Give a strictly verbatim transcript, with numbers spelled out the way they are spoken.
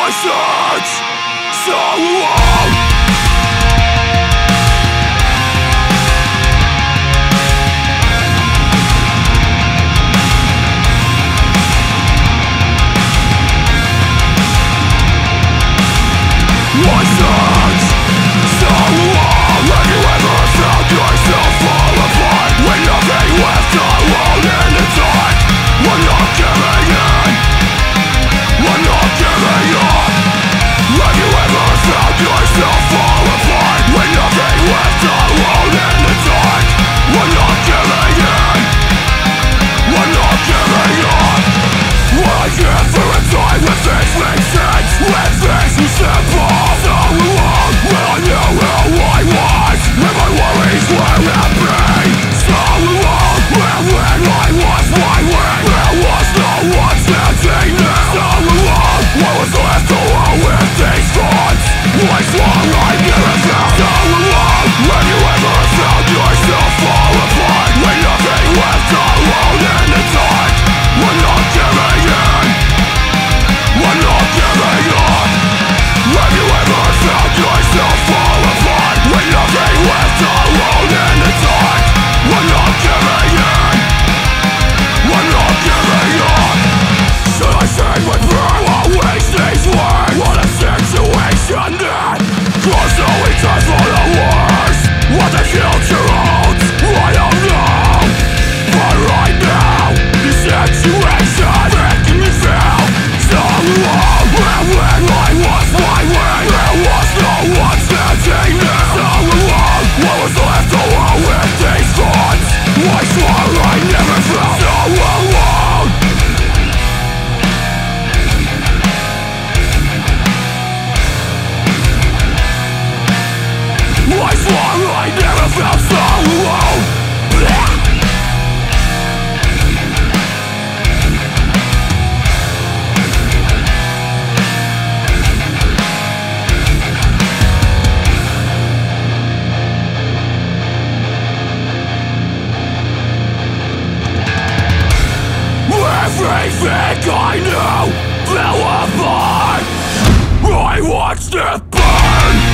I search so long. I search so long. Have you ever found yourself fall apart when nothing left alone in the dark? When you're giving in, when you're giving up. Have you ever found yourself fall apart when nothing left alone in the dark? When you're giving in, when you're giving up. I care for a time when things make sense, when things are simple. So long when I knew who I was, and my worries were empty. So long when, when I was wondering, there was no one standing there. So long I was left alone with these thoughts, I swore I never found. So long when you ever found yourself fall apart, when nothing left alone in the dark. When you're giving in, when you're giving up. Have you ever found yourself fall apart when nothing left alone in the dark? When you're giving in, when you're giving up. Should I say my prayer while these words? What a situation then, cause only time for the worst. What the future holds, I don't know. But right now, the situation making me feel so long. And when I was wondering, there was no one standing there. So long, I was left alone with these thoughts, I swore I never felt so alone. I swore I never felt so alone. Everything I knew fell apart. I watched it burn.